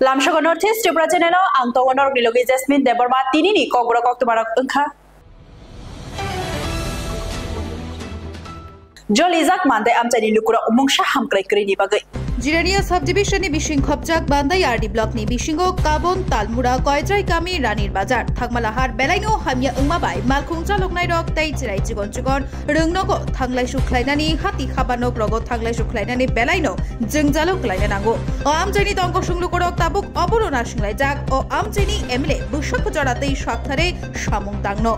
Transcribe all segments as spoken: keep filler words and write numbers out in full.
Lamshago North East Tripura Channel ang Tawanor Nilogi Jasmine Deborma Tinini Kogura Koktubarak Ungka Jolizak Mande Amtani Lukura Umung Shaham Krekri Bagai Jirania subdivision Bishing Khopjak Bandai R D block ni Bishingo Kabon Talmura Koijai Kami Ranir Bazar Thakmalahar Belaino Hamya Umabai Malkhungja Loknai Rok Tai Chirai Chigon Chigon Rungnogo Thanglai Shuklainani Hati Khabano Rogo Thanglai Shuklainani Belaino Jungjalok Lainanango O Amjani Tongko Shunglukorok Tabuk Oborona Shinglai Jak O Amjani Emile Bushok Joratei Shaktare Shamung Tangno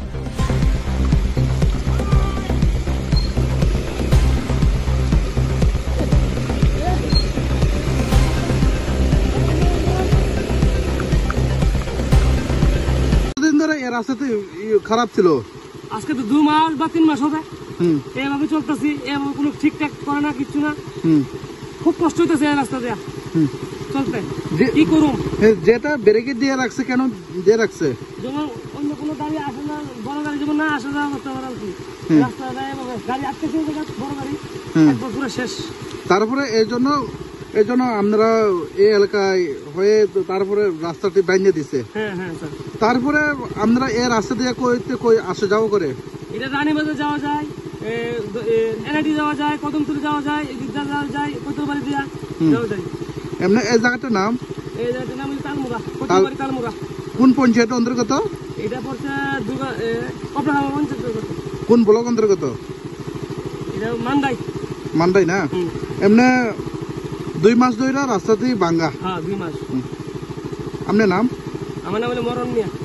রাস্তাতে খারাপ ছিল আজকে তো দুই মাস বা তিন মাস হবে হুম এইভাবে চলতেছি এভাবে কোনো ঠিকঠাক করে না কিছু না হুম খুব কষ্ট হইতেছে এই রাস্তা দিয়ে হুম চলতে কি করুম যেটা ব্রেকে দিয়ে রাখছে কেন দিয়ে রাখছে যেমন অন্য কোনো গাড়ি আসে না বড় গাড়ি যেমন না আসে না করতে পারে আর কি রাস্তা যায় এভাবে গাড়ি আটকে চলে যায় বড় গাড়ি একবার পুরো শেষ তারপরে এই জন্য এই জন্য আমরা এই এলাকায় হয়ে তারপরে রাস্তাটি বানিয়ে দিছে হ্যাঁ হ্যাঁ স্যার তারপরে আমরা এই রাস্তা দিয়ে কইতে কই আসা যাওয়া করে এটা রানীবাজার যাওয়া যায় এনআইটি যাওয়া যায় কদমতলী যাওয়া যায় এদিকটা যাওয়া যায় কোতরবাড়ি দিয়া যাওয়া যায় এমনি এই জায়গাটার নাম এই জায়গাটার নাম তালমুরা কোতরবাড়ি তালমুরা কোন পঞ্চায়েতের অন্তর্গত এটা পড়ছে দুগা কপড়াহাওয়া পঞ্চায়েতের অন্তর্গত কোন ব্লক অন্তর্গত এটা মান্দাই মান্দাই না এমনি দুই মাস ধরে রাস্তাটি ভাঙা হ্যাঁ দুই মাস আপনার নাম আমার নাম হলো মরণ মিয়া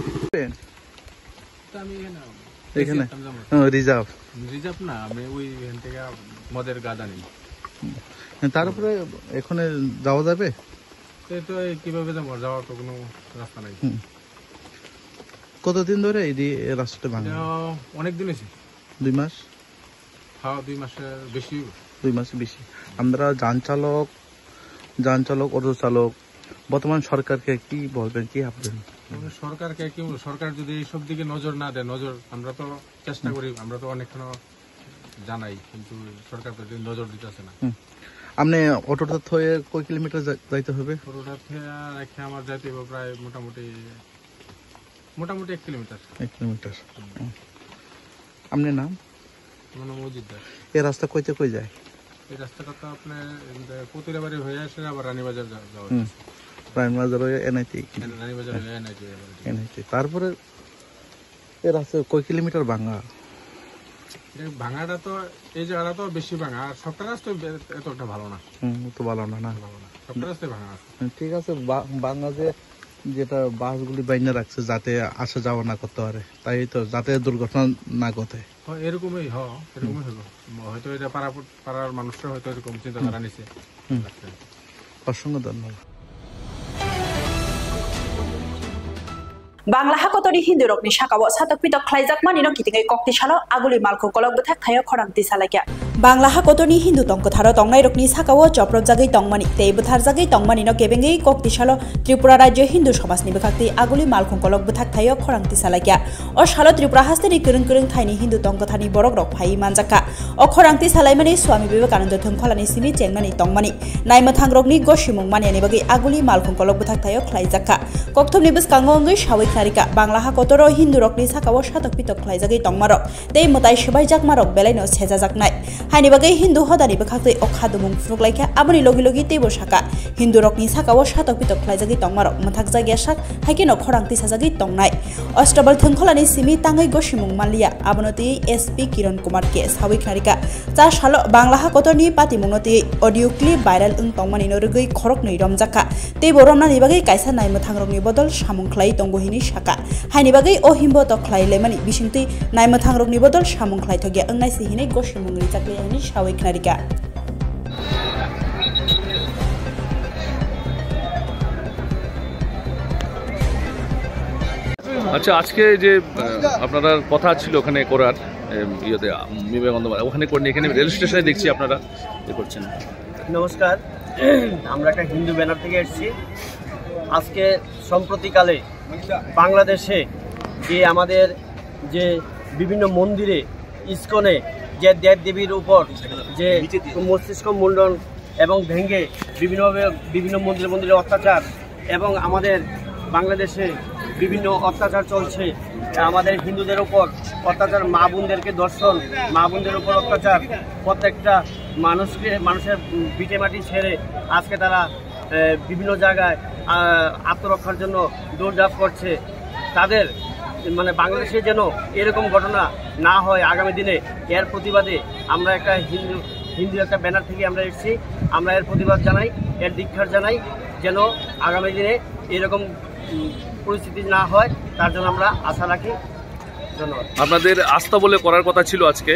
আমি এখানে রিজার্ভ রিজার্ভ না আমি ওই এখান থেকে মদের গাদা নিই তারপরে এখানে যাওয়া যাবে তো কিভাবে যাবো যাওয়ার তো কোনো রাস্তা নাই কতদিন ধরে এই রাস্তাটা ভাঙা অনেক দিন হয়েছে দুই মাস হ্যাঁ দুই মাসের বেশি দুই মাসে বেশি আমরা যান চালক যান চালক অটো চালক বর্তমান সরকারকে কি বলবেন কি ভাববেন সরকারকে কি সরকার যদি এইসব দিকে নজর না দেয় নজর আমরা তো চেষ্টা করি আমরা তো অনেকক্ষণ জানাই কিন্তু সরকার তো নজর দিতেছে না আপনি অটোটা থেকে কয় কিলোমিটার যাইতে হবে অটোটা থেকে রেখে আমার যাইতে হবে প্রায় মোটামুটি মোটামুটি এক কিলোমিটার এক কিলোমিটার আপনার নাম আমার নাম অজিত দাস এই রাস্তা কইতে কই যায় এই রাস্তাটা তো আপনার কতিরাবাড়ি হয়ে আসে আবার রানীবাজার যাওয়া রানীবাজার হয়ে এনআইটি রানীবাজার হয়ে এনআইটি এনআইটি তারপরে এই রাস্তা কয় কিলোমিটার ভাঙা ভাঙাটা তো এই জায়গাটা তো বেশি ভাঙা আর সবটা রাস্তা এতটা ভালো না হুম তো ভালো না না ভালো না সবটা রাস্তায় ভাঙা আছে ঠিক আছে ভাঙা যে যেটা বাসগুলি বাইনে রাখছে যাতে আসা যাওয়া না করতে পারে তাই তো যাতে দুর্ঘটনা না ঘটে এরকমই হ এরকমই হলো হয়তো এটা পাড়া পাড়ার মানুষরা হয়তো এরকম চিন্তাধারা নিছে অসংখ্য ধন্যবাদ Bangla hakotoni Hindu rokni shakawo satok pitok khlaijak mani no kitingai kokti salo aguli malko kolok bethak thayo khorang tisalakya Bangla hakotoni Hindu tongko tharo tongnai rokni sakawo choprop jagai tongmani tei bethar jagai tongmani no kebengai kokti salo Tripura rajyo Hindu somajni bekhakti aguli malko kolok bethak thayo khorang tisalakya o salo Tripura hasteni kurung kurung thaini Hindu tongko thani borok rok phai manjaka o khorang tisalaimani Swami Vivekananda thongkholani simi chengmani tongmani naimathang rokni goshimung mani ani bagai aguli malko kolok bethak thayo khlaijaka kokthomni beskango ngai shawai Narika Bangla hakotoro Hindu rokni sakawo satok pitok khlaijagai tongmarok tei mutai sebai jakmarok belaino sejajaknai haini bagai Hindu hodani bekhaktai okhadumung phruklaikha aboni logi logi teibo saka Hindu rokni sakawo satok pitok khlaijagai tongmarok muthak jagya sak haikeno khorangti sajagi tongnai Ostobal thongkholani simi tangai goshimung malia abonoti S P Kiran Kumar ke sawik narika cha salo Bangla hakotoni patimungoti audio clip viral ung tongmani no rugui khorok nei romjaka tei boromnani bagai kaisa nai muthangrokni bodol samung khlai tongbohini saka haini bagai o himbo to khlai lemani bisingti naimathang rokni bodol samung khlai thogya angnai sihine goshimung ri chakle ani sawik narika আচ্ছা আজকে যে আপনারা কথা ছিল ওখানে করার ইয়েতে বিবেকানন্দ ওখানে করেন এখানে রেল স্টেশনে দেখছি আপনারা এ করছেন নমস্কার আমরা একটা হিন্দু ব্যানার থেকে এসেছি আজকে সম্প্রতিকালে বাংলাদেশে যে আমাদের যে বিভিন্ন মন্দিরে ইসকনে যে দেব দেবীর উপর যে মস্তিষ্ক মুন্ডন এবং ভেঙে বিভিন্নভাবে বিভিন্ন মন্দিরে মন্দিরে অত্যাচার এবং আমাদের বাংলাদেশে বিভিন্ন অত্যাচার চলছে, আমাদের হিন্দুদের উপর অত্যাচার, মা বোনদেরকে দর্শন, মা বোনদের উপর অত্যাচার, প্রত্যেকটা মানুষকে মানুষের ভিটে মাটি ছেড়ে আজকে তারা বিভিন্ন জায়গায় আত্মরক্ষার জন্য দৌড়ঝাঁপ করছে। তাদের মানে বাংলাদেশে যেন এরকম ঘটনা না হয় আগামী দিনে, এর প্রতিবাদে আমরা একটা হিন্দু হিন্দু একটা ব্যানার থেকে আমরা এসেছি। আমরা এর প্রতিবাদ জানাই, এর ধিক্কার জানাই, যেন আগামী দিনে এরকম পরিস্থিতি না হয় তার জন্য আমরা আশা রাখি। ধন্যবাদ। আপনাদের আস্থা বলে করার কথা ছিল আজকে,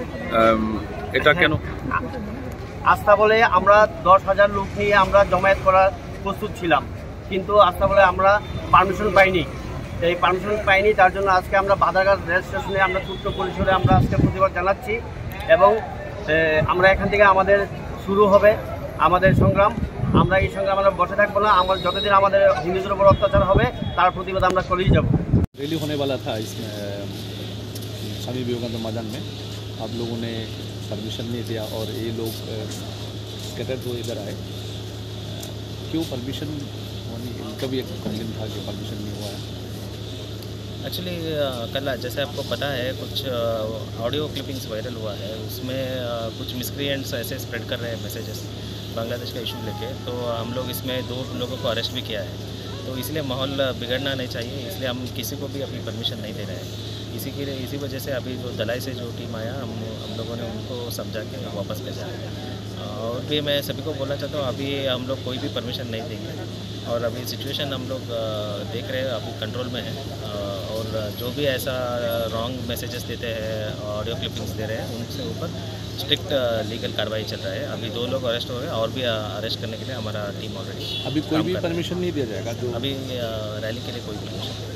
এটা কেন? আস্থা বলে আমরা দশ হাজার লোক নিয়ে আমরা জমায়েত করার প্রস্তুত ছিলাম, কিন্তু আস্থা বলে আমরা পারমিশন পাইনি। এই পারমিশন পাইনি তার জন্য আজকে আমরা বাদারঘাট রেল স্টেশনে আমরা ছোট্ট পরিসরে আমরা আজকে প্রতিবাদ জানাচ্ছি এবং আমরা এখান থেকে আমাদের শুরু হবে আমাদের সংগ্রাম। আমরা এই সংগ্রাম আমরা বসে থাকবো না, আমরা যতদিন আমাদের হিন্দুদের উপর অত্যাচার হবে তার প্রতিবাদ আমরা করেই যাব। रैली होने वाला था इसमें स्वामी विवेकानंद मैदान में, आप लोगों ने परमिशन नहीं दिया और ये लोग स्कैटर्ड हुए इधर आए, क्यों परमिशन होने? इनका भी एक कंप्लेन था कि परमिशन नहीं हुआ है। एक्चुअली कल जैसे आपको पता है कुछ ऑडियो क्लिपिंग्स वायरल हुआ है, उसमें कुछ मिसक्रिएंट्स ऐसे स्प्रेड कर रहे हैं मैसेजेस बांग्लादेश का इशू लेके, तो हम लोग इसमें दो लोगों को अरेस्ट भी किया है। तो इसलिए माहौल बिगड़ना नहीं चाहिए, इसलिए हम किसी को भी अभी परमिशन नहीं दे रहे हैं। इसी के लिए इसी वजह से अभी जो दलाई से जो टीम आया हम हम लोगों ने उनको समझा के वापस भेजा। और भी मैं सभी को बोलना चाहता हूँ अभी हम लोग कोई भी परमिशन नहीं देंगे, और अभी सिचुएशन हम लोग देख रहे हैं अभी कंट्रोल में है, और जो भी ऐसा रॉन्ग मैसेजेस देते हैं, ऑडियो क्लिपिंग्स दे रहे हैं, उनसे ऊपर स्ट्रिक्ट लीगल कार्रवाई चल रहा है। अभी दो लोग अरेस्ट हो गए और भी अरेस्ट करने के लिए हमारा टीम ऑलरेडी। अभी कोई भी परमिशन नहीं दिया जाएगा जो अभी रैली के लिए कोई परमिशन नहीं।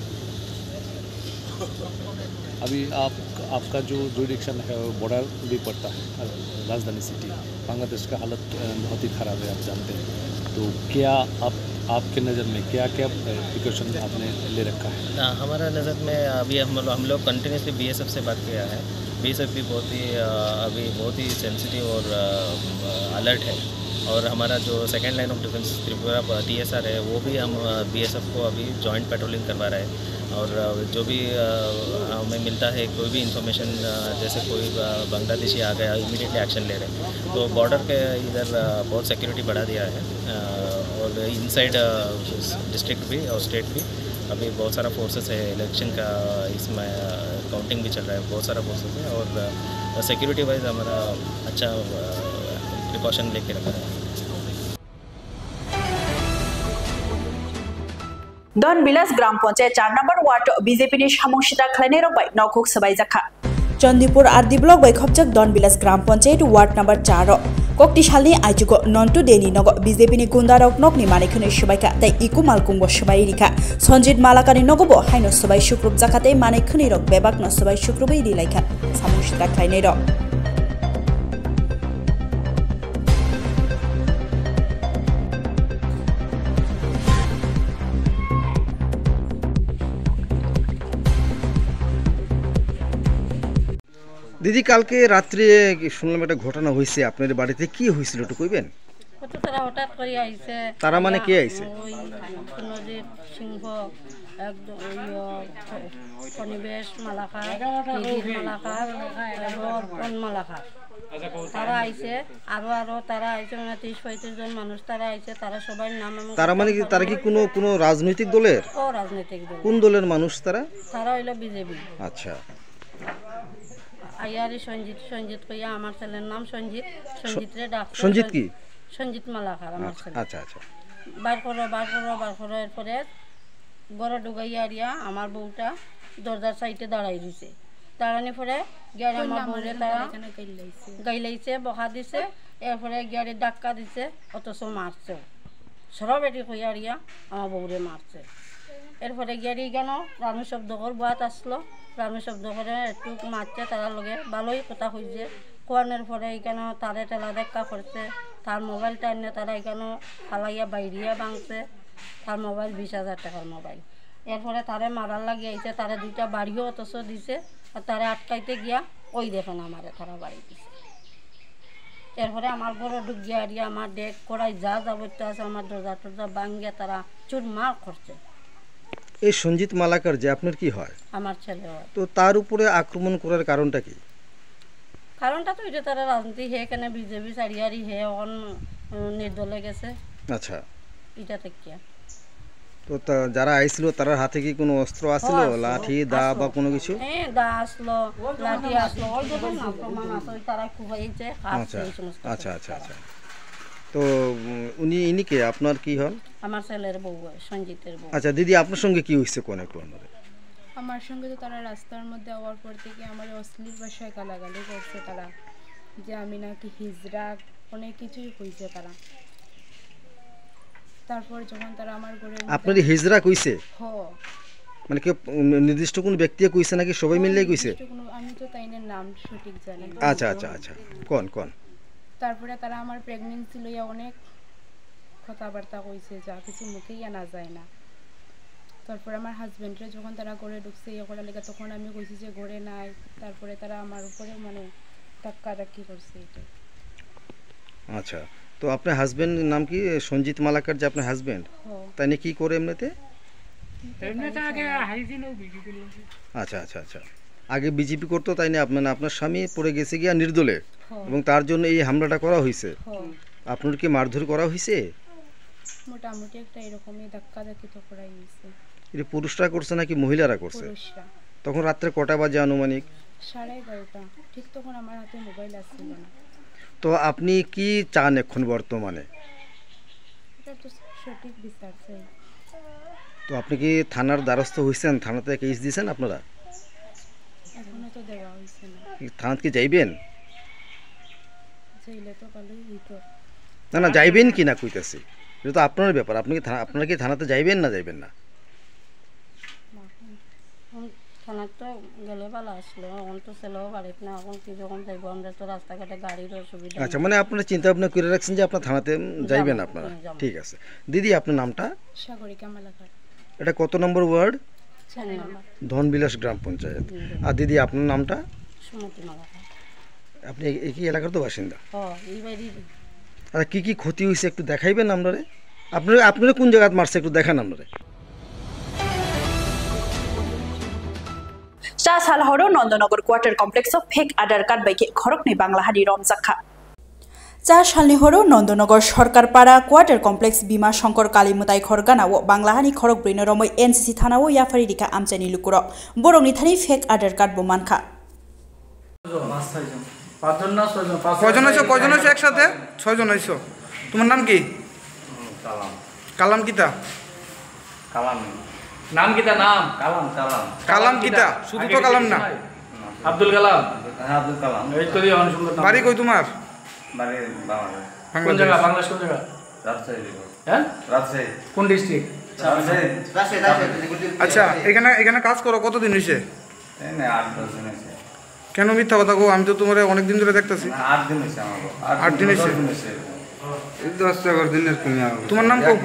अभी आप आपका जो जुडिक्शन है वो बॉर्डर भी पड़ता है राजधानी सिटी, बांग्लादेश का हालत बहुत ही ख़राब है, आप जानते हैं। तो क्या आप आपके नज़र में क्या क्या प्रिकॉशन आपने ले रखा है? ना, हमारा नज़र में अभी हम हम लोग कंटिन्यूसली बीएसएफ से बात किया है। बीएसएफ भी बहुत ही अभी बहुत ही सेंसिटिव और अलर्ट है, और हमारा जो second line of defence Tripura TSR है वो भी हम बीएसएफ को अभी जॉइंट पेट्रोलिंग करवा रहे हैं। और जो भी हमें मिलता है कोई भी इंफॉर्मेशन, जैसे कोई बांग्लादेशी आ गया इमीडिएटली एक्शन ले रहे हैं। तो बॉर्डर के इधर बहुत सिक्योरिटी बढ़ा दिया है, और इनसाइड डिस्ट्रिक्ट भी और स्टेट भी अभी बहुत सारा फोर्सेस है। इलेक्शन का इसमें काउंटिंग भी चल रहा है, बहुत सारा फोर्सेस है, और सिक्योरिटी वाइज हमारा अच्छा प्रिकॉशन लेके रखा है। दन बिलास ग्राम पंचायत चार नम्बर वार्ड बीजेपी ने सामंसिता खालायनाय रंबाय नखुक सबायजाखा चंदीपुर आरडी ब्लक बै खबजाक दन बिलास ग्राम पंचायत वार्ड नम्बर चार कक्ति सालनि आइजुगो नन्टु देनि नग बीजेपी नि गुन्दारक नकनि मानिखनि सबायका तै इकु मालकुंग सबाय रिखा संजित मालाकानि नगबो हाइनो सबाय सुक्रुब जाखाते मानिखनि रक बेबाक न सबाय सुक्रुबै रिलायखा सामंसिता खालायनाय रं দিদি কালকে রাত্রে শুনলাম একটা ঘটনা হয়েছে আপনাদের বাড়িতে, কি হয়েছিল একটু কইবেন? তারা হঠাৎ করে আইছে। তারা মানে কে আইছে? ওই নজিব সিংহ, একদম পরিবেশ মালাখা, মালাখা এবং মালাখা তারা আইছে। আরো আরো তারা আইছে মানে ত্রিশ পঁয়ত্রিশ জন মানুষ তারা আইছে। তারা সবাই নাম। তারা মানে কি তারা কি কোনো কোনো রাজনৈতিক দলের? ও রাজনৈতিক দল। কোন দলের মানুষ তারা? তারা হইলো বিজেপি। আচ্ছা। আয়ারি সঞ্জিত সঞ্জিত কইয়া আমার ছেলের নাম সঞ্জিত। সঞ্জিত রে ডাক। সঞ্জিত কি? সঞ্জিত মালাকার আমার ছেলে। আচ্ছা আচ্ছা। বার করো বার করো বার করো এরপরে গড় ডুগাইয়া আরিয়া আমার বউটা দরজার সাইডে দাঁড়াই দিছে। দাঁড়ানোর পরে গিয়ে আমার বউরে তারা গাইলাইছে, বকা দিছে, এরপরে গিয়ে ডাক্কা দিছে, অথচ মারছে। সরবেটি কইয়া আরিয়া আমার বউরে মারছে। এরপরে গিয়ে কেন রানু শব্দ কর বাত আসলো, রানু শব্দ করে একটু মারছে। তারা লগে ভালোই কথা হয়েছে। কোয়ানোর পরে এখানে তারে টেলা দেখা করছে। তার মোবাইলটা এনে তারা এখানে ফালাইয়া বাইরিয়া ভাঙছে। তার মোবাইল বিশ হাজার টাকার মোবাইল। এরপরে তারে মারার লাগিয়ে আইছে। তারা দুইটা বাড়িও অথচ দিছে। আর তারা আটকাইতে গিয়া ওই দেখেন আমারে তারা বাড়ি দিছে। এরপরে আমার বড় ঢুকিয়ে আরিয়া আমার ডেক করাই যা যাবতীয় আছে আমার দরজা টরজা ভাঙ্গিয়া তারা চুরমার করছে। এই সঞ্জিত মালাকার যে আপনার কি হয়? আমার ছেলে হয়। তো তার উপরে আক্রমণ করার কারণটা কি? কারণটা তো এটা তারা রাজনীতি হে কেন বিজেপি চারিয়ারি হে অন নির্দলে গেছে। আচ্ছা, এটা থেকে তো যারা আইছিল তার হাতে কি কোনো অস্ত্র আছিল, লাঠি দা বা কোনো কিছু? হ্যাঁ, দা আসলো, লাঠি আসলো, ওই যে না প্রমাণ আছে ওই তারা খুবাইছে কাটছে এই সমস্ত। আচ্ছা আচ্ছা আচ্ছা। তো উনি ইনি কে, আপনার কি হন? আমার ছেলের বউ, সঞ্জিতের বউ। আচ্ছা দিদি, আপনার সঙ্গে কি হইছে কোন একটু আপনারে? আমার সঙ্গে তো তারা রাস্তার মধ্যে আওয়ার পর থেকে আমার অশ্লীল ভাষায় গালাগালি করছে তারা, যে আমি নাকি হিজড়া, অনেক কিছুই কইছে তারা। তারপর যখন তারা আমার ঘরে আপনার হিজড়া কইছে? হ, মানে কি নির্দিষ্ট কোন ব্যক্তি কইছে নাকি সবাই মিলে কইছে? আমি তো তাইনের নাম সঠিক জানি না। আচ্ছা আচ্ছা আচ্ছা, কোন কোন? তারপরে তারা আমার প্রেগন্যান্সি লইয়া অনেক কথাবার্তা কইছে, যা কিছু মুখেই আনা যায় না। তারপরে আমার হাজবেন্ডরে যখন তারা ঘরে ঢুকছে ইয়ে করার লেগে, তখন আমি কইছি যে ঘরে নাই। তারপরে তারা আমার উপরে মানে ধাক্কা ধাক্কি করছে এটা। আচ্ছা, তো আপনার হাজবেন্ড নাম কি? সঞ্জিত মালাকার যে আপনার হাজবেন্ড, তাই না? কি করে এমনিতে? আচ্ছা আচ্ছা আচ্ছা, আগে বিজেপি করতো তাই না? আপনার আপনার স্বামী পড়ে গেছে গিয়া নির্দলে এবং তার জন্য এই হামলাটা করা হয়েছে। আপনার কি মারধর করা হয়েছে? মোটামুটি একটা এরকমই ধাক্কা ধাক্কি তো করাই হয়েছে। এটা পুরুষরা করছে নাকি মহিলারা করছে? পুরুষরা। তখন রাত্রে কটা বাজে আনুমানিক? সাড়ে এগারোটা। ঠিক তখন আমার হাতে মোবাইল আসছিল না। তো আপনি কি চান এখন বর্তমানে? এটা তো সঠিক বিচার চাই। তো আপনি কি থানার দ্বারস্থ হয়েছেন? থানাতে কেস দিয়েছেন আপনারা? এখনো তো দেওয়া হয়েছে না। থানাতে কি যাইবেন? যাইলে তো ভালোই হইতো। না না, যাইবেন কি না কইতেছি, এটা তো আপনার ব্যাপার। আপনি কি আপনারা কি থানাতে যাইবেন না যাইবেন না? থানার তো গেলে ভালো আসলো, এখন তো ছেলেও বাড়িত না, এখন কি যখন যাইব আমরা তো রাস্তাঘাটে গাড়ির অসুবিধা। আচ্ছা, মানে আপনারা চিন্তা ভাবনা করে রাখছেন যে আপনার থানাতে যাইবেন আপনারা? ঠিক আছে দিদি, আপনার নামটা? সাগরিকা মালাকার। এটা কত নম্বর ওয়ার্ড? চার নম্বর, ধনবিলাস গ্রাম পঞ্চায়েত। আর দিদি আপনার নামটা? সুমতি মালাকার। আপনি একই এলাকার তো বাসিন্দা? হ্যাঁ, এই বাড়ি। আর কি কি ক্ষতি হয়েছে একটু দেখাইবেন আপনারে? আপনারা আপনারা কোন জায়গায় মারছে একটু দেখান আপনারে। চা সালহর Nandannagar quarter complex of fake Aadhaar card বাইকে খরক নেই বাংলা হারি রমজাখা। চা সালনি হর নন্দনগর সরকার পাড়া কোয়ার্টার কমপ্লেক্স বিমা শঙ্কর কালীমতাই খরগানাও বাংলাহানি খরক ব্রেনরময় এনসিসি থানাও ইয়াফারি রিকা আমচানি লুকুর বরংনি থানি ফেক আধার কার্ড বোমানখা। কয়জন আছো? কয়জন আছো একসাথে? ছয়জন আইছো। তোমার নাম কি? কালাম। কালাম কিতা? কালাম নাম কিতা? নাম কালাম। কালাম কালাম কিতা? শুধু তো কালাম না, আব্দুল কালাম। হ্যাঁ, আব্দুল কালাম। এই তো দিয়ে অনুসন্ধান। বাড়ি কই তোমার? বাড়ি বাংলাদেশ। কোন জায়গা? বাংলাদেশ কোন জায়গা? রাজশাহী। হ্যাঁ, রাজশাহী। কোন ডিস্ট্রিক্ট? রাজশাহী। আচ্ছা, এখানে এখানে কাজ করো কতদিন হইছে? এই না আট দশ দিন হইছে। কেন মিথ্যা কথা কও? আমি তো তোমার অনেক দিন ধরে দেখতেছি। আট দিন হইছে আমার। আট দিন হইছে। এই দশ এগারো দিনের কমে। তোমার নাম কো?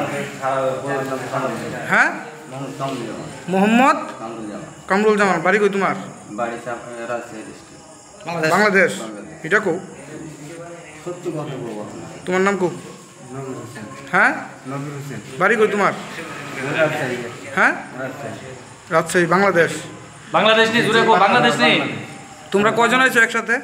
হ্যাঁ, মোহাম্মদ কামরুল জামান। বাড়ি কই তোমার? বাড়ি রাজশাহী ডিস্ট্রিক্ট, বাংলাদেশ। এটা কো? সত্যি কথা বলবো। তোমার নাম কো? নবীর হোসেন। হ্যাঁ, নবীর হোসেন। বাড়ি কই তোমার? রাজশাহী। হ্যাঁ, রাজশাহী। বাংলাদেশ। বাংলাদেশ নেই, জুড়ে কো বাংলাদেশ নেই। তোমরা কয়জন আইছো একসাথে?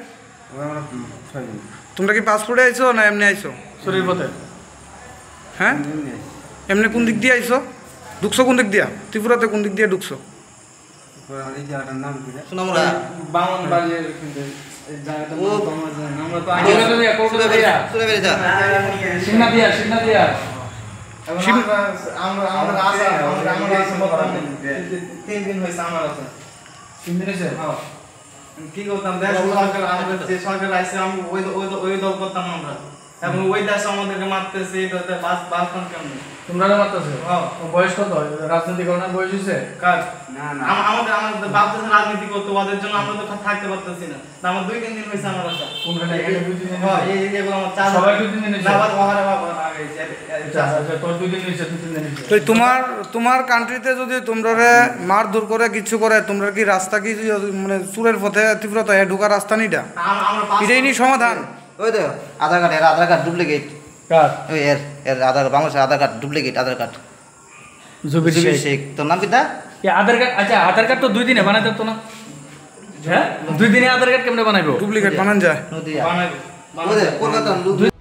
তোমরা কি পাসপোর্টে আইছো না এমনি আইছো? শরীর পথে। হ্যাঁ, এমনি কোন দিক দিয়ে আইছো? ঢুকছো কোন দিক দিয়া? ত্রিপুরাতে কোন দিক দিয়ে ঢুকছো? এই জায়গাটার নাম কি? সোনামুড়া। বামনবাড়ির কিন্তু এই জায়গাটার নাম আমরা জানি না। আমরা তো আগে দিয়া কোলকাতা দিয়া সুরেবেরি যা সিংনা দিয়া সিংনা দিয়া এবং আমরা আমরা আমরা আসা আমরা আমরা আসা তিন দিন হইছে আমার আছে। তিন দিন হইছে? হ্যাঁ। কি করতাম দেশ সরকার আমাদের যে সরকার আইছে আমরা ওই ওই ওই দল করতাম আমরা, এবং ওই দেশ আমাদেরকে মারতেছে। এটাতে বাস বাসন কেমন তোমরা মারতেছে? হ্যাঁ। বয়স কত? রাজনীতি করার বয়স হইছে? কার? না না, আমাদের আমাদের বাপ দেশে রাজনীতি করতে, ওদের জন্য আমরা তো থাকতে পারতেছি না। আমার দুই তিন দিন হইছে আমার আসা। কোনখানে? এখানে দুই তিন দিন? হ্যাঁ, এই এগুলো আমার চার সবাই দুই তিন দিন হইছে। না বাবা ওখানে বাবা আগে হইছে। আচ্ছা আচ্ছা, তোর দুই দিন হইছে, তিন দিন হইছে। তো তোমার তোমার কান্ট্রিতে যদি তোমরা মার দূর করে কিছু করে, তোমরা কি রাস্তা কি মানে চুরের পথে ত্রিপুরাতে ঢোকার রাস্তা নিটা? এটাই নি সমাধান? ওই তো আধার কার্ড এর আধার কার্ড ডুপ্লিকেট কার ওই এর এর আধার বাংলাদেশের Aadhaar card duplicate Aadhaar card Jubir Sheikh তোর নাম কিটা আধার কার্ড আচ্ছা আধার কার্ড তো দুই দিনে বানাইতে তো না হ্যাঁ দুই দিনে আধার কার্ড কেমনে বানাইবো ডুপ্লিকেট বানান যায় বানাইবো Kolkata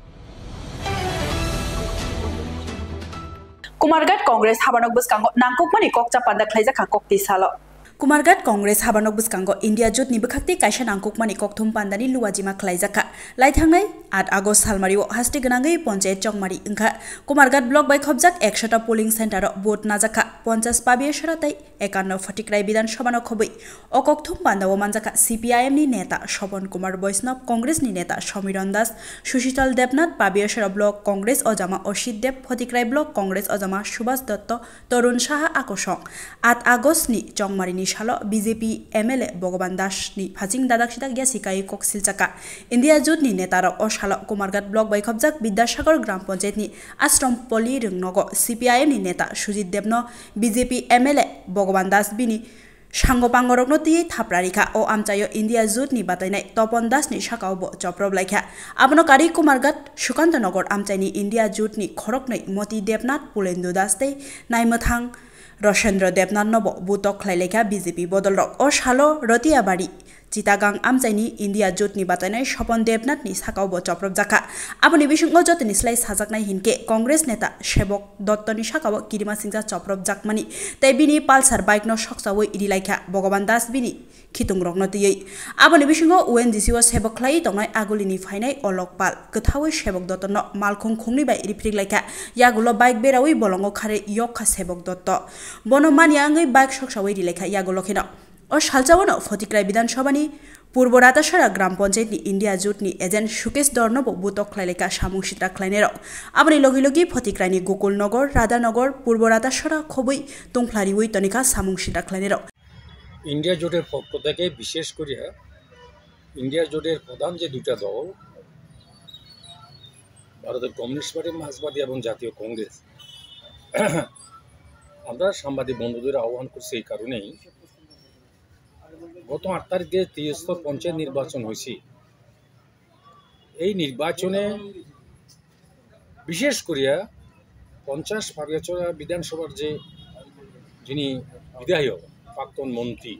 Kumargat Congress habanok buskango nangkok mani kokcha panda khlaija kha kokti salo Kumargat Congress habanok buskango India jut ni bukhakti kaisa nangkok mani kokthum pandani luwajima khlaija kha laithangnai eight August salmario hasti ganangai panchayat chongmari ingkha Kumargat block by khobjak one hundred ta polling center ro vote najaka fifty pabiya sharatai fifty-one Phatikrai bidan sabhano khoboi o kokthum pandawo manjaka C P I M ni neta Shobon Kumar Boisnav Congress ni neta Shamiran Das Sushital Debnath pabiya shara block Congress ojama Oshit Deb Phatikrai block Congress ojama Subhas Dotto Torun Saha akosong eight August ni chongmari ni shalo B J P M L A Bhogoban Das ni phajing dadak sidak ya sikai koksil chaka India jut ni neta ro o shalo Kumargat block by khobjak Bidyasagar gram panchayat ni Ashram Poli Rungnogo C P I M ni neta Sujit Debno B J P M L A Bhogoban Das bini Shango pangorokno tiyei thaprarikha o amchayo India jut ni batainai Topon Das ni sakao bo joprob laikha abono kari Kumargat Sukanta Nagar amchaini India jut ni khoroknai Moti Debnath Pulendu Das tei Naimathang Roshendra Debnath nobo butok khlailekha B J P bodolrok o shalo Ratiabari Chittagang amchaini India jut ni batainai Shopon Debnath ni sakao bo joprob jaka aboni bisingo jotini slai sajaknai hinke Congress neta Sebok Dotto ni sakao Kirima Singja joprob jakmani tei bini Pulsar bike no soksawoi idilaikha Bhogoban Das bini khitungrokno tiyei aboni bisingo U N G C o sebok khlai tongnai agulini phainai Olokpal kwthawoi Sebok Dotto no malkhung khungni bai rifriklaikha yagulo bike berawi bolongo khare yokha Sebok Dotto bono mania angai bike soksawoi idilaikha yagulo khino o salchawono Phatikrai Bidan Sabhani Purbo Ratasara Gram Panchayat ni India jut ni agent Sukesh Dornobo butok khlaileka samung sitra khlainero aboni logi logi Phatikrai ni Gokul Nagar Radhanagar Purbo Ratasara khoboi tungflariwoi tonika samung sitra khlainero India জোটের পক্ষ থেকে বিশেষ করে India জোটের প্রধান যে দুটা দল ভারতের কমিউনিস্ট পার্টি মার্ক্সবাদী এবং জাতীয় কংগ্রেস আমরা সাংবাদিক বন্ধুদের আহ্বান করছি এই কারণেই গত আট তারিখে ত্রিস্তর পঞ্চায়েত নির্বাচন হয়েছে এই নির্বাচনে বিশেষ করিয়া পঞ্চাশ পাবিয়াচড়া বিধানসভার যে যিনি বিধায়ক প্রাক্তন মন্ত্রী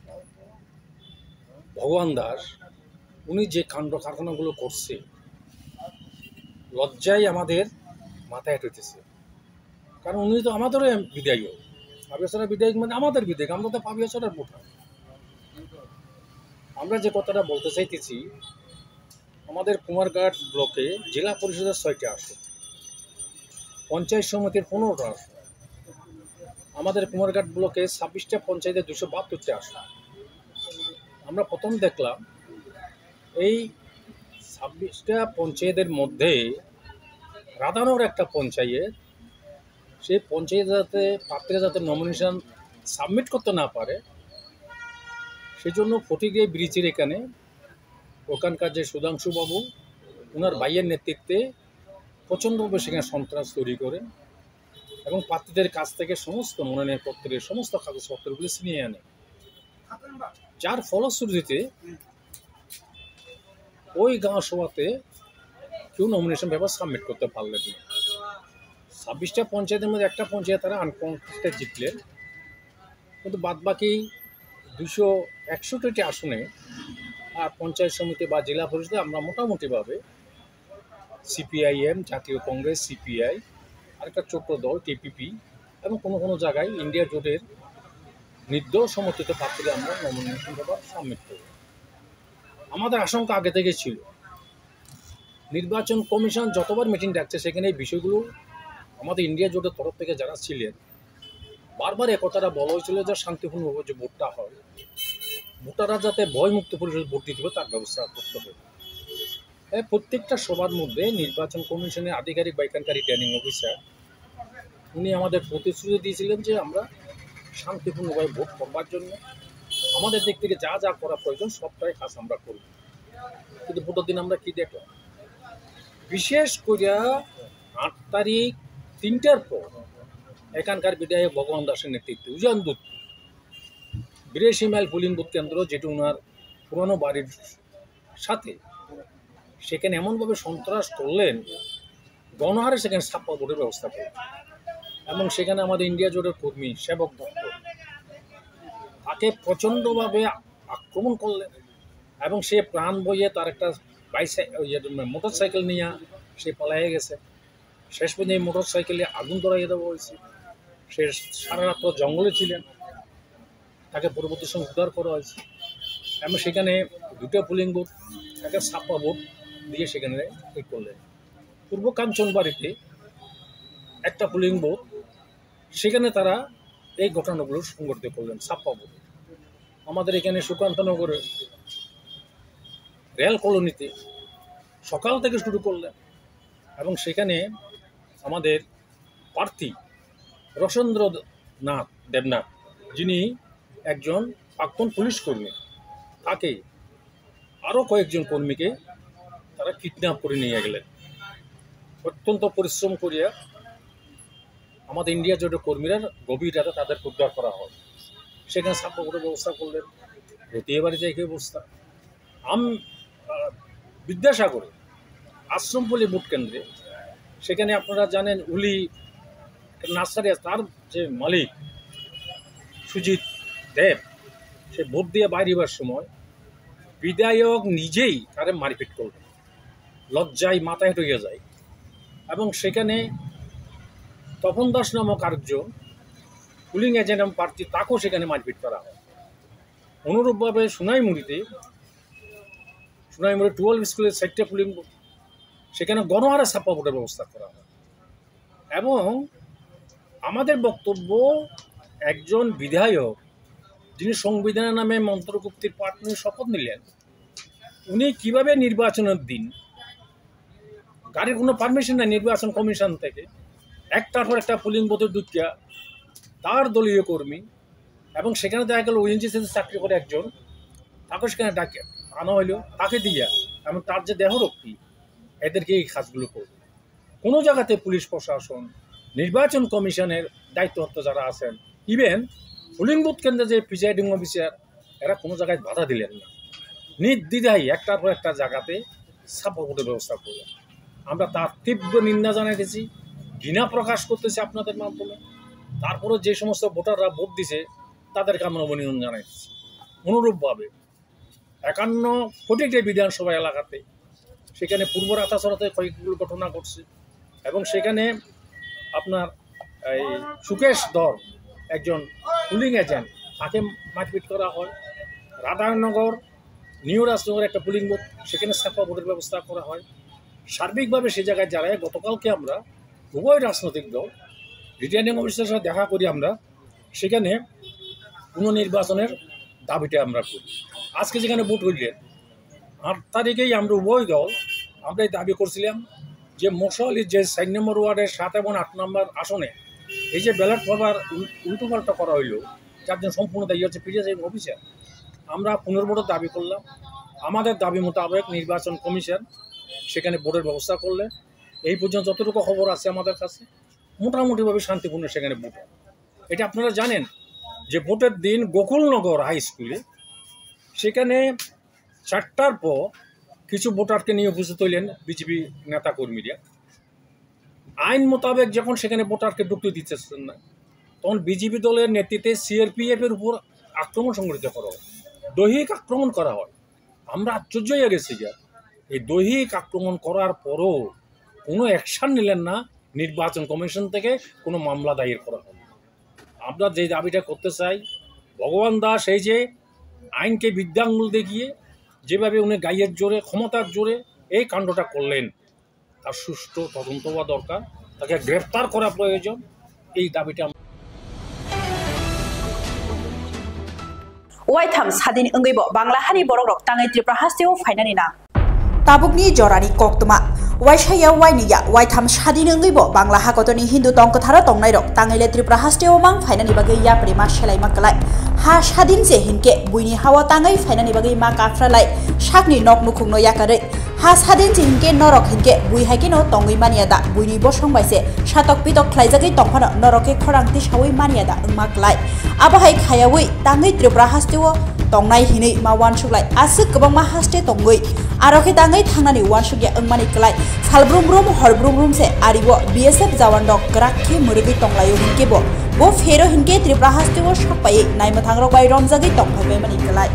ভগবান দাস উনি যে কাণ্ড কারখানাগুলো করছে লজ্জায় আমাদের মাথায় হেঁটেছে কারণ উনি তো আমাদেরও বিধায়ক পাবিয়াচড়া বিধায়ক মানে আমাদের বিধায়ক আমরা তো পাবিয়াচড়ার ভোটার আমরা যে কথাটা বলতে চাইতেছি আমাদের কুমারঘাট ব্লকে জেলা পরিষদের ছয়টি আসন পঞ্চায়েত সমিতির পনেরোটা আসন আমাদের কুমারঘাট ব্লকে ছাব্বিশটা পঞ্চায়েতের দুশো বাহাত্তরটি আসন আমরা প্রথম দেখলাম এই ছাব্বিশটা পঞ্চায়েতের মধ্যে রাধানগর একটা পঞ্চায়েত সেই পঞ্চায়েত যাতে প্রার্থীরা যাতে নমিনেশন সাবমিট করতে না পারে সেজন্য ফটিকরাই ব্রিজের এখানে ওখানকার যে সুধাংশু বাবু ওনার ভাইয়ের নেতৃত্বে প্রচণ্ডভাবে সেখানে সন্ত্রাস তৈরি করে এবং প্রার্থীদের কাছ থেকে সমস্ত মনোনয়ন পত্রের সমস্ত কাগজপত্রগুলি ছিনিয়ে আনে যার ফলশ্রুতিতে ওই গাঁও সভাতে কেউ নমিনেশন পেপার সাবমিট করতে পারলেন না ছাব্বিশটা পঞ্চায়েতের মধ্যে একটা পঞ্চায়েত তারা আনকনটেস্টেড জিতলেন কিন্তু বাদবাকি দুশো একষট্টি আসনে আর পঞ্চায়েত সমিতি বা জেলা পরিষদে আমরা মোটামুটিভাবে সিপিআইএম জাতীয় কংগ্রেস সিপিআই আরেকটা ছোট্ট দল টিপিপি এবং কোনো কোনো জায়গায় ইন্ডিয়া জোটের নির্দল সমর্থিত প্রার্থীরা আমরা নমিনেশন পেপার সাবমিট করি আমাদের আশঙ্কা আগে থেকে ছিল নির্বাচন কমিশন যতবার মিটিং ডাকছে সেখানে এই বিষয়গুলো আমাদের ইন্ডিয়া জোটের তরফ থেকে যারা ছিলেন বারবার একথাটা বলা হয়েছিল যে শান্তিপূর্ণভাবে যে ভোটটা হয় ভোটাররা যাতে ভয়মুক্ত পরিবেশে ভোট দিতে হবে তার ব্যবস্থা করতে হবে প্রত্যেকটা সভার মধ্যে নির্বাচন কমিশনের আধিকারিক বা এখানকার রিটার্নিং অফিসার উনি আমাদের প্রতিশ্রুতি দিয়েছিলেন যে আমরা শান্তিপূর্ণভাবে ভোট করবার জন্য আমাদের দিক থেকে যা যা করা প্রয়োজন সবটাই কাজ আমরা করব কিন্তু ভোটের দিন আমরা কি দেখলাম বিশেষ করে আট তারিখ তিনটার পর এখানকার বিধায়ক ভগবান দাসের নেতৃত্বে উজান দুধ বিরাশি মাইল পোলিং বুথ কেন্দ্র যেটি ওনার পুরনো বাড়ির সাথে সেখানে এমনভাবে সন্ত্রাস করলেন, গণহারে সেখানে ছাপ্পা ভোটের ব্যবস্থা করলেন এবং সেখানে আমাদের ইন্ডিয়া জোটের কর্মী সেবক দত্ত তাকে প্রচণ্ডভাবে আক্রমণ করলেন এবং সে প্রাণ বইয়ে তার একটা বাইসাইকেল মোটর সাইকেল নিয়ে সে পালাইয়ে গেছে। শেষ পর্যন্ত এই মোটর সাইকেলে আগুন ধরাইয়ে দেওয়া হয়েছে। সে সারা রাত্র জঙ্গলে ছিলেন, তাকে পরবর্তী সময় উদ্ধার করা হয়েছে এবং সেখানে দুটো পুলিং বুথ একটা ছাপ্পা ভোট দিয়ে সেখানে ঠিক করলেন। পূর্ব কাঞ্চনবাড়িতে একটা পুলিং বুথ, সেখানে তারা এই ঘটনাগুলো সংঘটিত করলেন ছাপ্পা ভোট। আমাদের এখানে সুকান্তনগরে রেল কলোনিতে সকাল থেকে শুরু করলেন এবং সেখানে আমাদের প্রার্থী রসেন্দ্রনাথ দেবনাথ, যিনি একজন প্রাক্তন পুলিশ কর্মী, তাকে আরও কয়েকজন কর্মীকে তারা কিডন্যাপ করে নিয়ে গেলেন। অত্যন্ত পরিশ্রম করিয়া আমাদের ইন্ডিয়া জোটের কর্মীরা গভীর রাতে তাদেরকে উদ্ধার করা হয়। সেখানে ছাপ্পা ভোটের ব্যবস্থা করলেন। রতিয়ে বাড়িতে একই অবস্থা। আম বিদ্যাসাগরে আশ্রমপল্লী ভোট কেন্দ্রে সেখানে আপনারা জানেন উলি নার্সারি, তার যে মালিক সুজিত দেব, সে ভোট দিয়ে বাইরেবার সময় বিধায়ক নিজেই তারে মারপিট করলেন, লজ্জায় মাথায় হেঁটে হয়ে যায় এবং সেখানে তপন দাস নামক আরেকজন পুলিং এজেন্ট এবং প্রার্থী, তাকেও সেখানে মারপিট করা হয়। অনুরূপভাবে সোনাইমুড়িতে সোনাইমুড়ি টুয়েলভ স্কুলের চারটে পুলিং সেখানে গণহারে ছাপ্পা ভোটের ব্যবস্থা করা হয় এবং আমাদের বক্তব্য, একজন বিধায়ক যিনি সংবিধানের নামে মন্ত্রগুপ্তির পাঠ নিয়ে শপথ নিলেন, উনি কিভাবে নির্বাচনের দিন গাড়ির কোনো পারমিশন নেই নির্বাচন কমিশন থেকে, একটার পর একটা পুলিং বুথে ঢুকিয়া তার দলীয় কর্মী এবং সেখানে দেখা গেল ওএনজিসিতে চাকরি করে একজন, তাকে সেখানে ডাকে আনা হইলো, তাকে দিয়া এবং তার যে দেহরক্ষী, এদেরকে এই কাজগুলো করবে। কোনো জায়গাতে পুলিশ প্রশাসন, নির্বাচন কমিশনের দায়িত্বরত যারা আছেন, ইভেন পুলিং বুথ কেন্দ্রে যে প্রিজাইডিং অফিসার, এরা কোনো জায়গায় বাধা দিলেন না, নির্দ্বিধায় একটার পর একটা জায়গাতে ছাপ্পা ভোটের ব্যবস্থা করলেন। আমরা তার তীব্র নিন্দা জানাইতেছি, ঘৃণা প্রকাশ করতেছি আপনাদের মাধ্যমে। তারপরে যে সমস্ত ভোটাররা ভোট দিছে তাদেরকে আমরা অভিনন্দন জানাইতেছি। অনুরূপভাবে একান্ন কোটিটি বিধানসভা এলাকাতে সেখানে পূর্ব রাতাচড়াতে কয়েকগুলো ঘটনা ঘটছে এবং সেখানে আপনার এই সুকেশ ধর একজন পুলিং এজেন্ট, তাকে মারপিট করা হয়। রাধানগর নিউ রাজনগর একটা পুলিং বুথ, সেখানে ছাপ্পা ভোটের ব্যবস্থা করা হয়। সার্বিকভাবে সে জায়গায় যারা, গতকালকে আমরা উভয় রাজনৈতিক দল রিটার্নিং অফিসারের সাথে দেখা করি, আমরা সেখানে পুনর্নির্বাচনের দাবিটা আমরা করি। আজকে যেখানে ভোট হইলেন আট তারিখেই আমরা উভয় দল আমরা এই দাবি করছিলাম যে মশালির যে চার নম্বর ওয়ার্ডের সাত এবং আট নম্বর আসনে এই যে ব্যালট পেপার উল্টোপাল্টা করা হইল, যার জন্য সম্পূর্ণ দায়ী হচ্ছে প্রিজাইডিং অফিসার। আমরা পুনর্ভোটের দাবি করলাম। আমাদের দাবি মোতাবেক নির্বাচন কমিশন সেখানে ভোটের ব্যবস্থা করলে এই পর্যন্ত যতটুকু খবর আছে আমাদের কাছে মোটামুটিভাবে শান্তিপূর্ণ সেখানে ভোট। এটা আপনারা জানেন যে ভোটের দিন গোকুলনগর হাই স্কুলে সেখানে চারটার পর কিছু ভোটারকে নিয়ে উপস্থিত হইলেন বিজেপি নেতাকর্মীরা। আইন মোতাবেক যখন সেখানে ভোটারকে ঢুকতে দিচ্ছেন না, তখন বিজেপি দলের নেতৃত্বে সিআরপিএফের উপর আক্রমণ সংঘটিত করা হয়, দৈহিক আক্রমণ করা হয়। আমরা আশ্চর্য হয়ে গেছি যে এই দৈহিক আক্রমণ করার পরও কোনো অ্যাকশান নিলেন না নির্বাচন কমিশন থেকে, কোনো মামলা দায়ের করা হয়। আমরা যে দাবিটা করতে চাই, ভগবান দাস এই যে আইনকে বিদ্যাঙ্গুল দেখিয়ে যেভাবে উনি গাইয়ের জোরে, ক্ষমতার জোরে এই কাণ্ডটা করলেন, তার সুষ্ঠু তদন্ত হওয়া দরকার, তাকে গ্রেফতার করা প্রয়োজন। এই দাবিটা ওয়াইথাম সাদিন অঙ্গৈব বাংলা হানি বড় রক তাঙাই ত্রিপুরা হাস্তেও ফাইনানি না তাবুকনি জরানি কক্তমা ওয়াইসাইয়া ওয়াইনিয়া ওয়াইথাম সাদিন অঙ্গৈব বাংলা হাকতনি হিন্দু তংকথারা তংনাই রক তাঙাইলে ত্রিপুরা হাস্তেও মাং ফাইনানি বাগै या प्रेमा सेलाय माकलाय हा सादिन जे हिनके बुइनि हावा ताङै फाइनानि बागै मा काफ्रालाय साकनि नक नुखुंनो याकारै हा सादिन जे हिनके नरक हिनके बुइ हाइकेनो तंगै मानियादा बुइनि बसंबायसे सातक पितक ख्लाइजागै तंफानो नरके खरांति सावै मानियादा माकलाय आबाहाय खायावै ताङै त्रिपुरा हास्तेव तंनाय हिनै मावान सुलाय आसो गोबां मा हास्ते तंगै Aroke tangai tangnani wansugya engmani kelai salbrum brum horbrum brum se aribo B S F jawan dok gerakke murugi tonglayo hinke bo bo fero hinke Tripura hastiwo sakpai naima thangrok bai romjagi tongphaibai mani kelai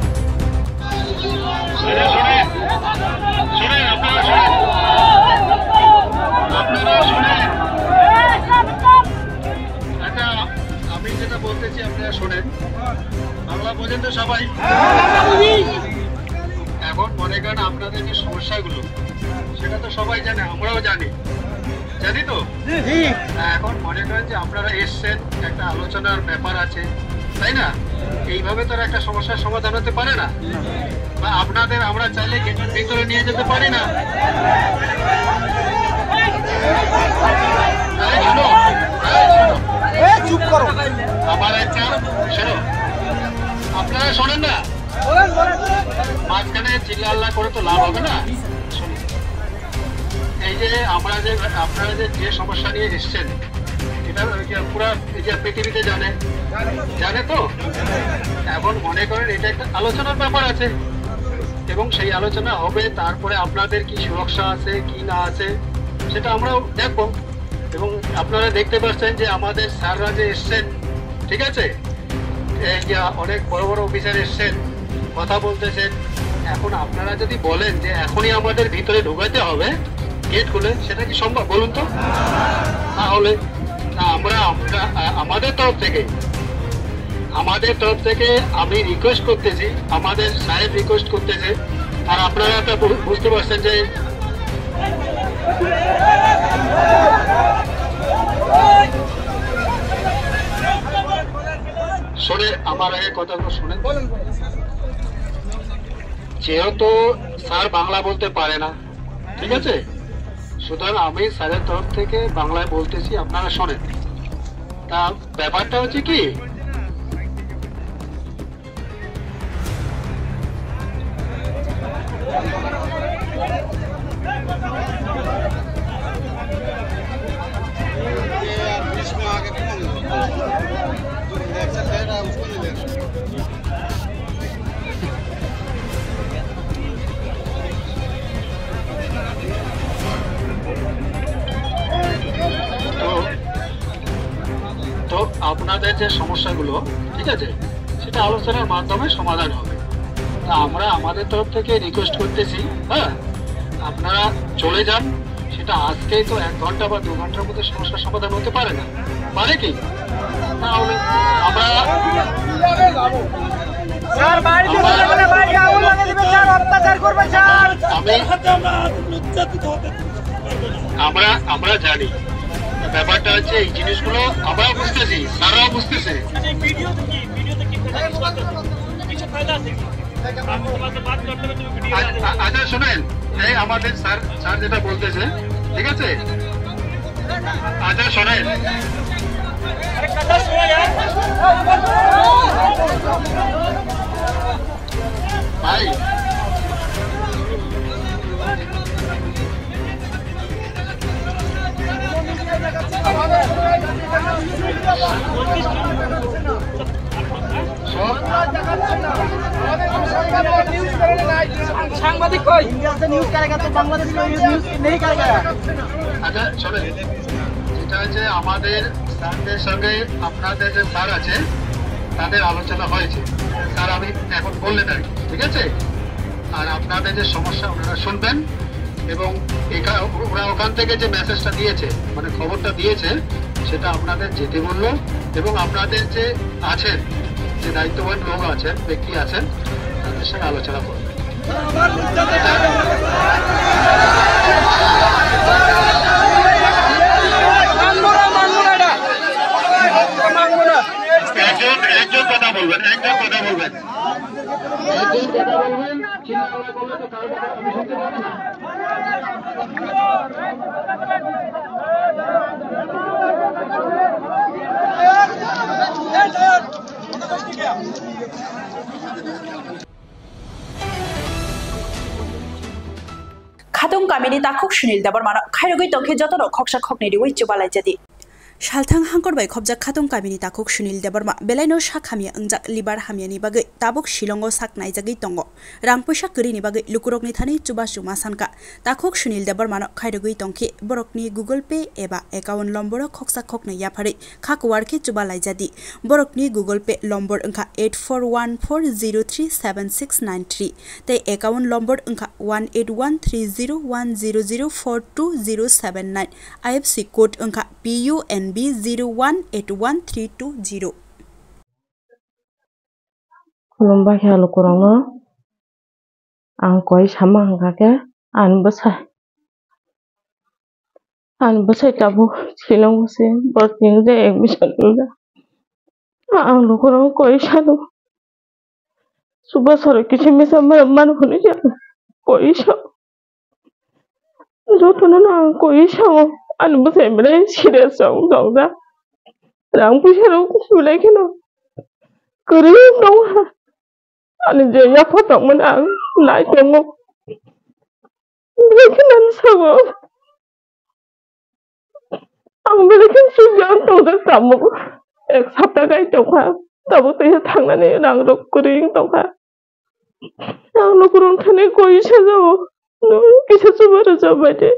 আমি যেটা বলতেছি আপনারা শুনেন বাংলা বোঝেন তো সবাই এখন মনে করেন আপনাদের যে সমস্যাগুলো সেটা তো সবাই জানে আমরাও জানি জানি তো এখন মনে করেন যে আপনারা এসছেন একটা আলোচনার ব্যাপার আছে তাই না এইভাবে তো একটা সমস্যার সমাধান হতে পারে না বা আপনাদের আমরা চাইলে গেটের ভিতরে নিয়ে যেতে পারি না চুপ করো আমার ইচ্ছা শোনো আপনারা শোনেন না মাঝখানে চিল্লাল্লা করে তো লাভ হবে না এই যে আমরা যে আপনারা যে যে সমস্যা নিয়ে এসছেন এটা পুরা পৃথিবীতে জানে জানে তো এখন মনে করেন এটা একটা আলোচনার ব্যাপার আছে এবং সেই আলোচনা হবে তারপরে আপনাদের কি সুরক্ষা আছে কি না আছে সেটা আমরাও দেখবো এবং আপনারা দেখতে পাচ্ছেন যে আমাদের স্যাররা যে এসছেন ঠিক আছে এই যে অনেক বড় বড় অফিসার এসছেন কথা বলতেছেন এখন আপনারা যদি বলেন যে এখনই আমাদের ভিতরে ঢোকাতে হবে গেট খুলে সেটা কি সম্ভব বলুন তো তাহলে আমরা আমরা আমাদের তরফ থেকে আমাদের তরফ থেকে আমি রিকোয়েস্ট করতেছি আমাদের সাহেব রিকোয়েস্ট করতেছে আর আপনারা একটা বুঝতে পারছেন যে শোনে আমার আগে কথাগুলো শুনেন যেহেতু স্যার বাংলা বলতে পারে না ঠিক আছে সুতরাং আমি স্যারের তরফ থেকে বাংলায় বলতেছি আপনারা শোনেন তা ব্যাপারটা হচ্ছে কি তো আপনাদের যে সমস্যাগুলো ঠিক আছে সেটা আলোচনার মাধ্যমে সমাধান হবে তা আমরা আমাদের তরফ থেকে রিকোয়েস্ট করতেছি হ্যাঁ আপনারা চলে যান সেটা আজকেই তো এক ঘন্টা বা দু ঘন্টার মধ্যে সমস্যার সমাধান হতে পারে না পারে কি তাহলে আমরা আমরা আমরা জানি ব্যাপারটা হচ্ছে এই জিনিসগুলো আমরাও বুঝতেছি স্যাররাও বুঝতেছে আচ্ছা শোনেন এই আমাদের স্যার স্যার যেটা বলতেছে ঠিক আছে আচ্ছা শোনেন ভাই সাংবাদিক কই নিউজ করেগা তো বাংলাদেশ নিউজ নেই করেগা আচ্ছা চলে যেটা হচ্ছে আমাদের স্যারদের সঙ্গে আপনাদের যে স্যার আছে তাদের আলোচনা হয়েছে স্যার আমি এখন বললেন আর কি ঠিক আছে আর আপনাদের যে সমস্যা ওনারা শুনবেন এবং ওরা ওখান থেকে যে মেসেজটা দিয়েছে মানে খবরটা দিয়েছে সেটা আপনাদের যেতে বললো এবং আপনাদের যে আছেন যে দায়িত্ববান লোক আছেন ব্যক্তি আছেন তাদের সঙ্গে আলোচনা করবেন একজন একজন কথা বলবেন একজন কথা বলবেন একজন কথা বলবেন চিন্তা করলে তো কারো কথা আমি শুনতে পাবো না খাদং কামিনী তাখক সুনীল দাবার মানা খাইরগৈ তংখে যতন খকসা খকনেরি ওই চুবালাই জাদি Shalthang hangkor bai khobjak khatong kabini takuk Sunil Debarma belaino sak hamia angjak libar hamiani bagai tabuk Shilongo sak naijagi tongo rang puisa krini bagai lukurokni thani chuba chuma sanka takuk Sunil Debarma no khairogui tongki borokni Google Pay eba account lombor khoksa khokna yaphari khakwarke chuba laijadi borokni Google Pay lombor angka eight four one four zero three seven six nine three te account lombor angka one eight one three zero one zero zero four two zero seven nine I F C code angka P U N B zero one eight one three two zero. Kulumba kya lukurang ang koi sama angka ke an besar an besar tabu silang usin berting de ek bisa dulu ang lukurang koi satu suba sore kici misa mana huni jalan koi satu jodoh nana koi satu an besar mana sih song song dah rang punya rang mulai kena kering dong an jaya potong mana lai tengok mulai kena sama ang mulai kena sudah tahu dah tamu ek sabda kai tongha tamu teh thang nane rang rok kering tongha ang lukurang thane koi saja no kisah coba coba deh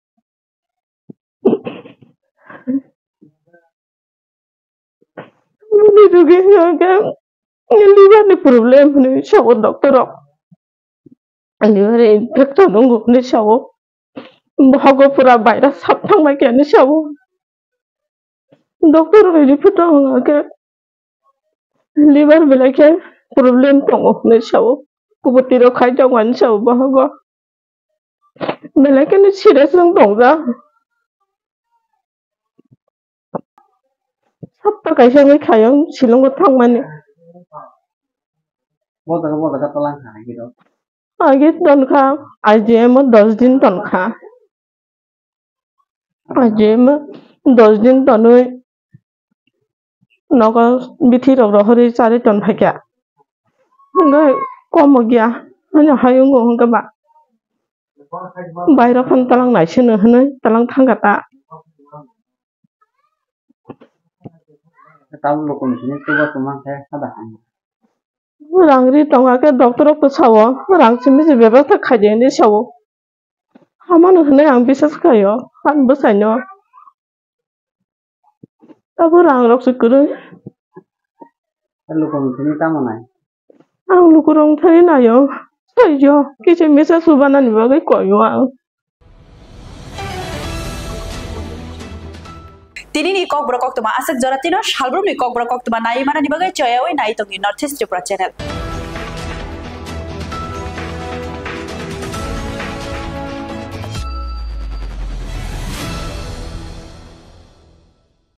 ini juga yang liver ni problem ni siapa dokter ok liver infection nunggu ni siapa bahagia pura bayar sabtang macam ni siapa dokter ni pun orang liver belakang problem tunggu ni siapa kubutiro khai jangan siapa bahagia belakang ni serius yang tunggu sabta kaisa ngai khayang Shillong ko thang mane boda boda ka talang kha gitu age ton kha aje mo ten din ton kha aje mo ten din ton oi noka bithi rok ro hori four ton phakya ngai kom gya ana hayung ngong ka ba baira khon talang nai sene hne talang thangata tahu lokum sini coba cuma saya ada rangri tonga ke dokter ko sawo rang simi se ব্যবস্থা খাজে ni sawo hamano hne ang bisas kayo han bosanyo tabu rang rok sukuru lokum sini tamo nai ang lukurong thari nayo sayo kiche mesa subana ni bagai koyo ang Tini ni kok brokok tuma asek joratino shalbrum ni kok brokok tuma nai mana ni bagai coyawai nai tongi North East Tripura Channel.